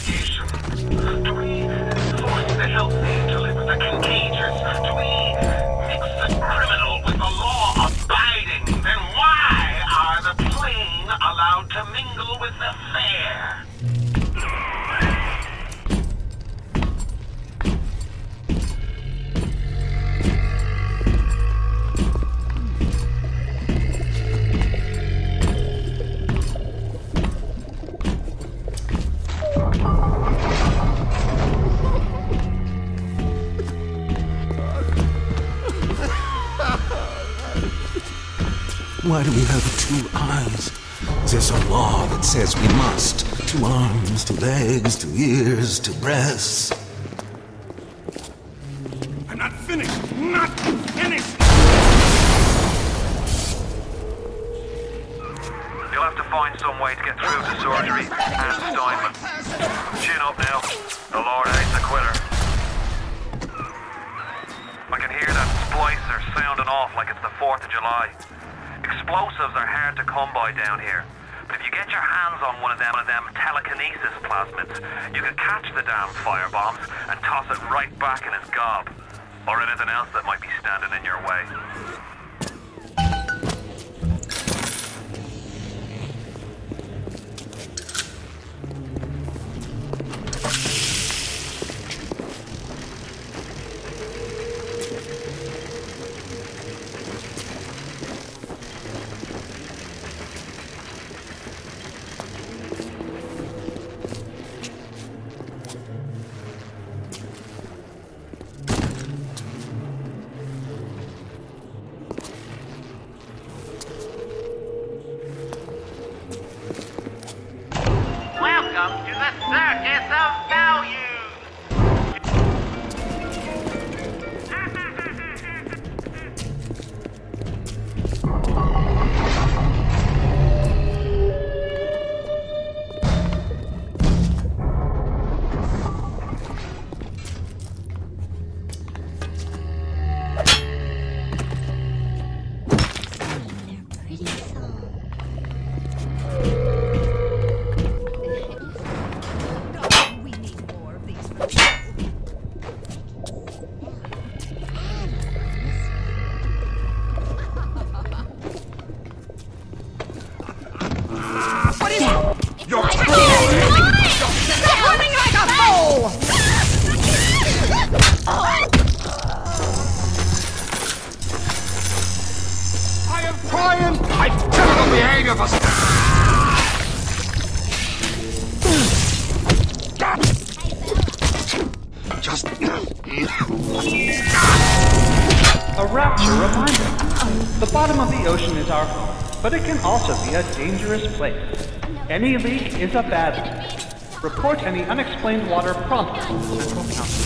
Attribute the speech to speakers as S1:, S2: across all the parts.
S1: segregation? Do we force the healthy to live with the contagious? Do we mix the criminal with the law-abiding? Then why are the plain allowed to mingle with the fair?
S2: Why do we have 2 eyes? There's a law that says we must. 2 arms, 2 legs, 2 ears, 2 breasts.
S3: I'm not finished! Not finished!
S4: You'll have to find some way to get through to surgery and Steinman. Chin up now. The Lord hates a quitter. I can hear that splicer sounding off like it's the 4th of July. Explosives are hard to come by down here. But if you get your hands on one of them telekinesis plasmids, you can catch the damn firebombs and toss it right back in his gob. Or anything else that might be standing in your way.
S1: Welcome to the Circus of Value!
S5: A rapture reminder. The bottom of the ocean is our home, but it can also be a dangerous place. Any leak is a bad leak. Report any unexplained water promptly to Central Council.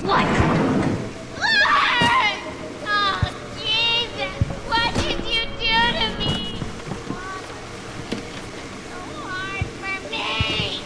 S6: What? Oh, Jesus! What did you do to me? So hard for me!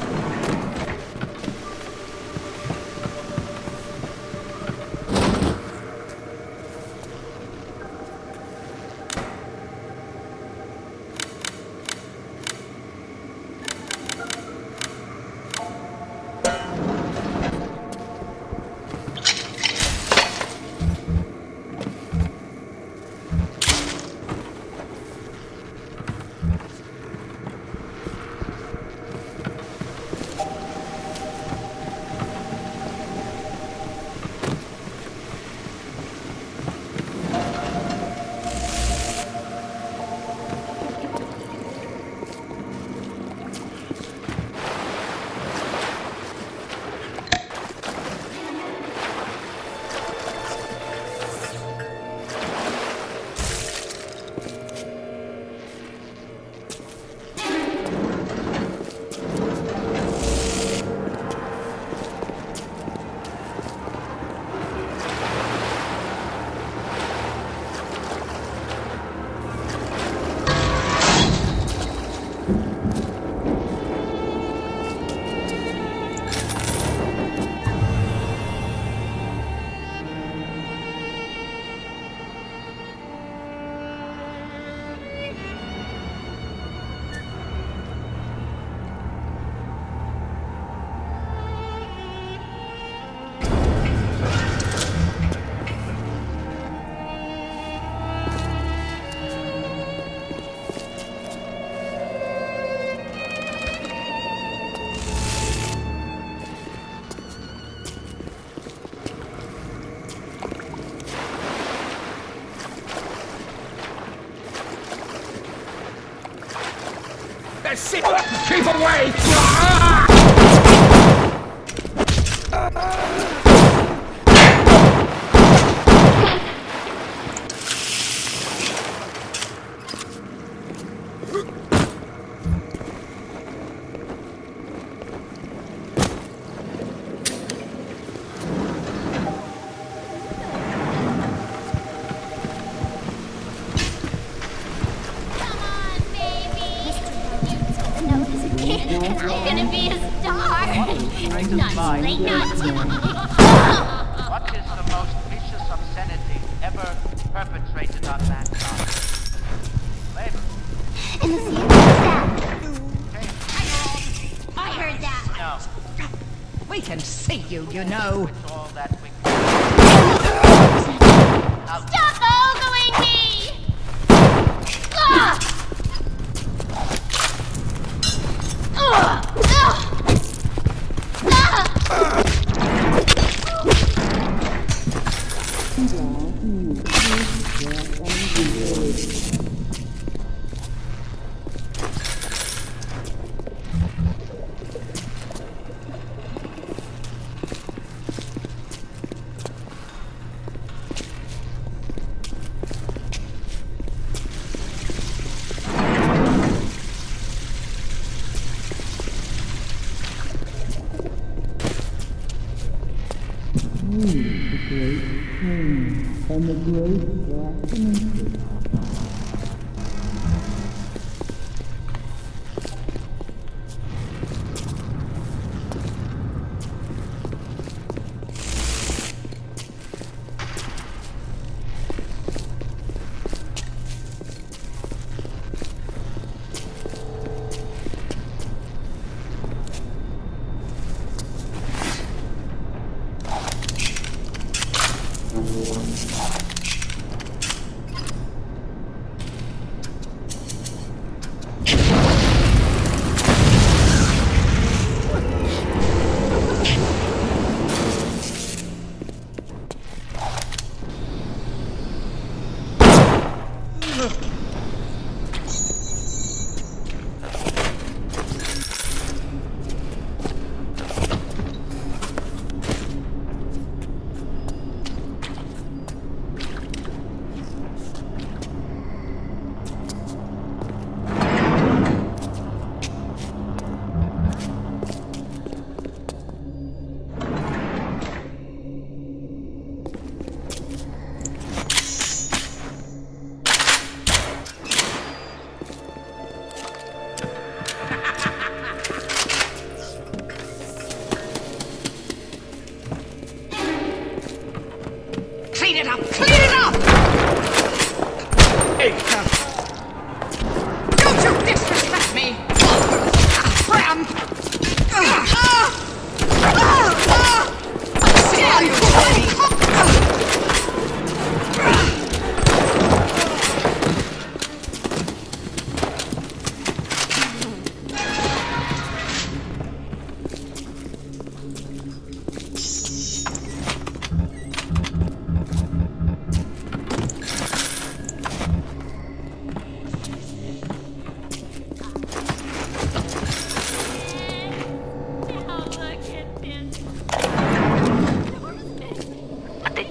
S3: Keep away!
S6: I'm gonna be a star! Not late, not
S7: What is the most vicious obscenity ever perpetrated on mankind? Labor.
S6: In the sea, what's that? I heard that!
S7: No.
S8: We can see you, you know.
S7: It's all that we
S6: Stop ogling me! Ah!
S9: And the great black mountain.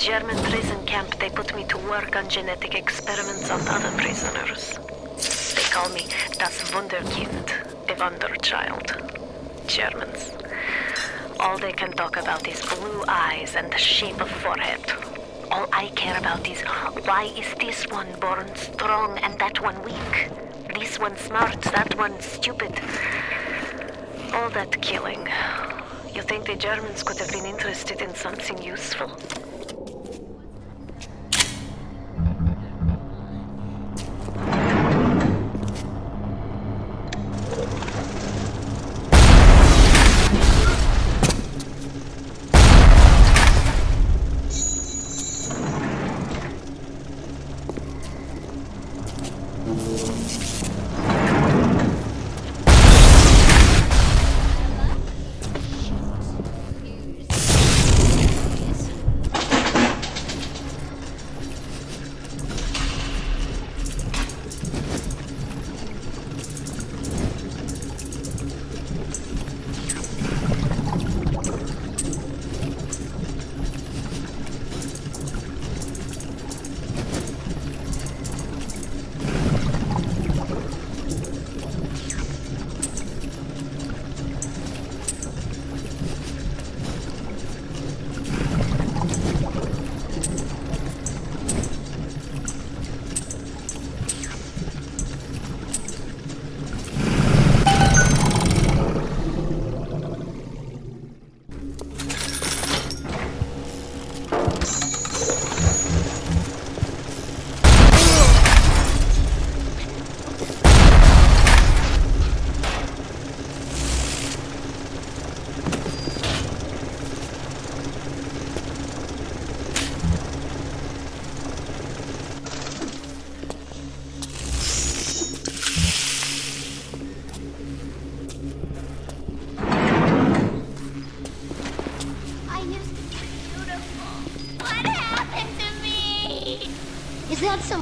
S10: German prison camp, they put me to work on genetic experiments on other prisoners. They call me das Wunderkind, a wonder child. Germans. All they can talk about is blue eyes and the shape of forehead. All I care about is, why is this one born strong and that one weak? This one smart, that one stupid. All that killing. You think the Germans could have been interested in something useful?
S6: Is that some...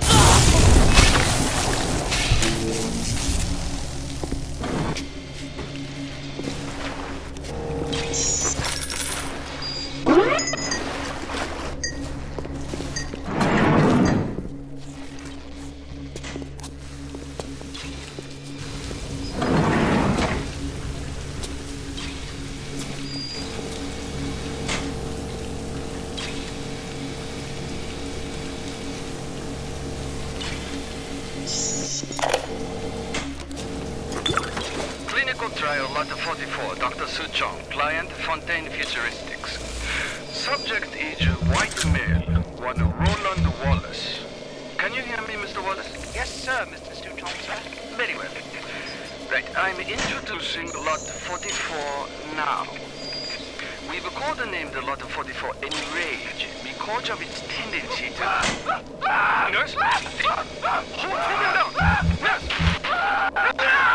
S11: Trial Lot 44, Dr. Su Chong, client Fontaine Futuristics. Subject age white male, one Roland Wallace. Can you hear me, Mr. Wallace?
S7: Yes, sir, Mr. Su Chong, sir.
S11: Very well. Right, I'm introducing Lot 44 now. We've codenamed Lot 44 Enrage because of its tendency to... Nurse? Hold him down! Nurse!